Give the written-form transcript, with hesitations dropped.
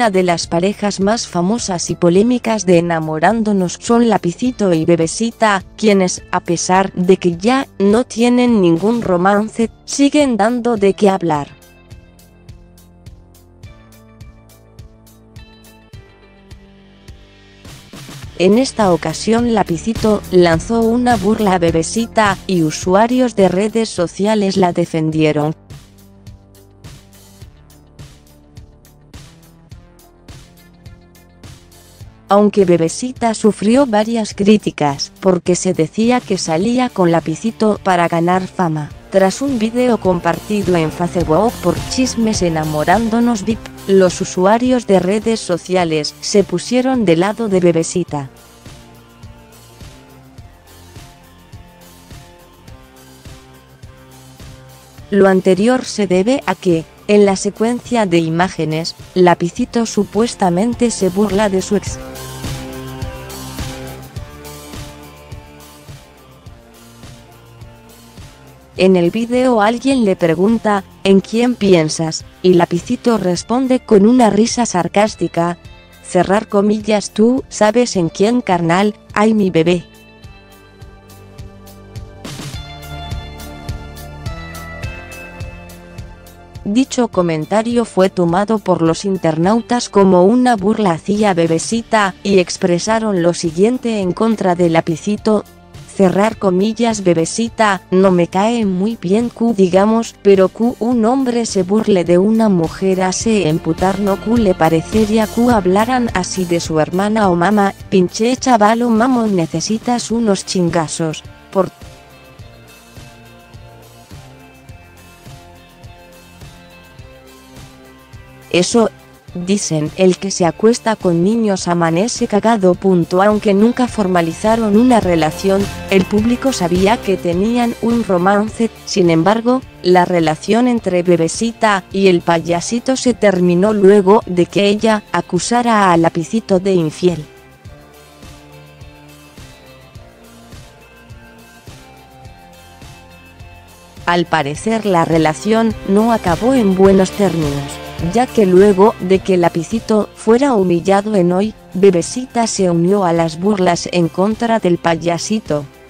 una de las parejas más famosas y polémicas de Enamorándonos son Lapicito y Bebesita, quienes, a pesar de que ya no tienen ningún romance, siguen dando de qué hablar. En esta ocasión Lapicito lanzó una burla a Bebesita, y usuarios de redes sociales la defendieron. Aunque Bebesita sufrió varias críticas, porque se decía que salía con Lapicito para ganar fama, tras un video compartido en Facebook por Chismes Enamorándonos VIP, los usuarios de redes sociales se pusieron del lado de Bebesita. Lo anterior se debe a que, en la secuencia de imágenes, Lapicito supuestamente se burla de su ex. En el video alguien le pregunta, ¿en quién piensas? Y Lapicito responde con una risa sarcástica, cerrar comillas, ¿tú sabes en quién, carnal? ¡Ay, mi bebé! Dicho comentario fue tomado por los internautas como una burla hacia Bebesita, y expresaron lo siguiente en contra de Lapicito: cerrar comillas, Bebesita, no me cae muy bien Q, digamos, pero Q, un hombre se burle de una mujer hace emputar, no Q, le parecería Q hablaran así de su hermana o mamá, pinche chavalo mamón, necesitas unos chingazos, por eso, dicen, el que se acuesta con niños amanece cagado. Aunque nunca formalizaron una relación, el público sabía que tenían un romance. Sin embargo, la relación entre Bebesita y el payasito se terminó luego de que ella acusara a Lapicito de infiel. Al parecer la relación no acabó en buenos términos, ya que luego de que Lapicito fuera humillado en Hoy, Bebesita se unió a las burlas en contra del payasito.